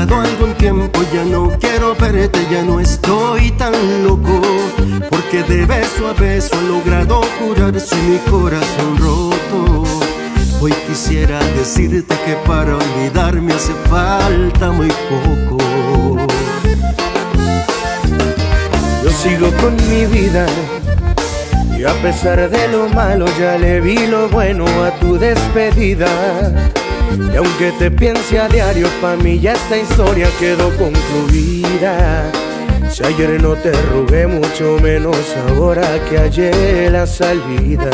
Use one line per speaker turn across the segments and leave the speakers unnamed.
pasado algún tiempo, ya no quiero verte, ya no estoy tan loco, porque de beso a beso he logrado curarse mi corazón roto. Hoy quisiera decirte que para olvidarme hace falta muy poco.
Yo sigo con mi vida y a pesar de lo malo ya le vi lo bueno a tu despedida. Y aunque te piense a diario, pa' mí ya esta historia quedó concluida. Si ayer no te rogué, mucho menos ahora que hallé la salida.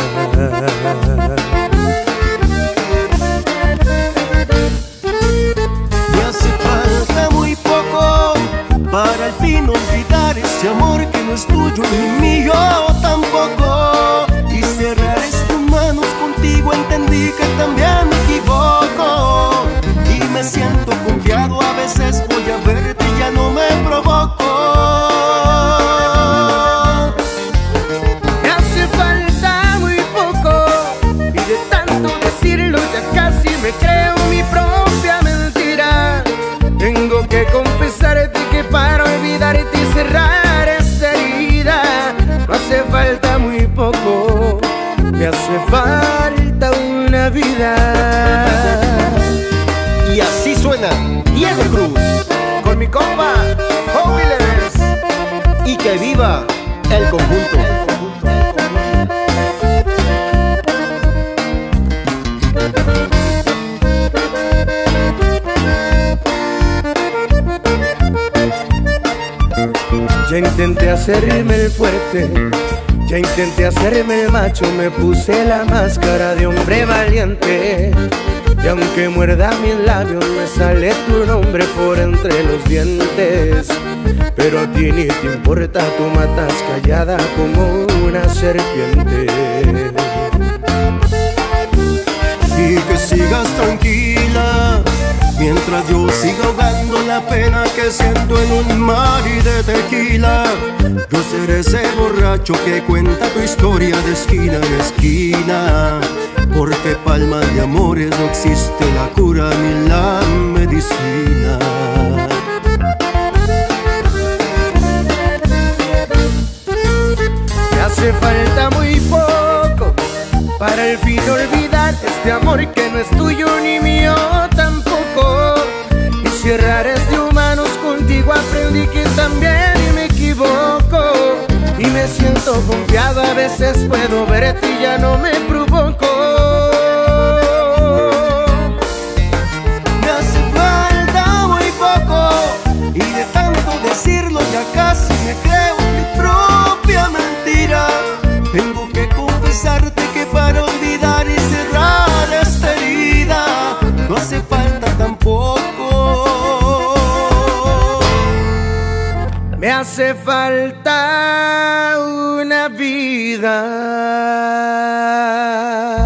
Me hace falta muy poco para al fin olvidar ese amor que no es tuyo ni mío tampoco. Y cerrar tus manos contigo entendí que también me equivoco. Y me siento confiado, a veces voy a verte y ya no me provoco.
Me hace falta muy poco y de tanto decirlo ya casi me creo mi propia mentira. Tengo que confesarte que para olvidarte y cerrar esta herida no hace falta muy poco, me hace falta una vida.
Y así suena Diego Cruz
Con mi compa, Jóviles.
y que viva el conjunto.
Ya intenté hacerme el fuerte, ya intenté hacerme el macho, me puse la máscara de hombre valiente. Y aunque muerda mis labios me sale tu nombre por entre los dientes. Pero a ti ni te importa, tú matas callada como una serpiente.
Y que sigas tranquila mientras yo siga ahogando la pena que siento en un mar y de tequila. Yo seré ese borracho que cuenta tu historia de esquina en esquina, porque palmas de amores no existe la cura ni la medicina.
Me hace falta muy poco para el fin olvidar este amor que no es tuyo ni mío tampoco. Y si errares de humanos contigo aprendí que también me equivoco. Y me siento confiado, a veces puedo verte y ya no me provoco.
Me hace falta muy poco y de tanto decirlo ya casi me creo mi propia mentira. Tengo que confesarte que para olvidar y cerrar esta herida no hace falta tampoco.
Me hace falta una vida.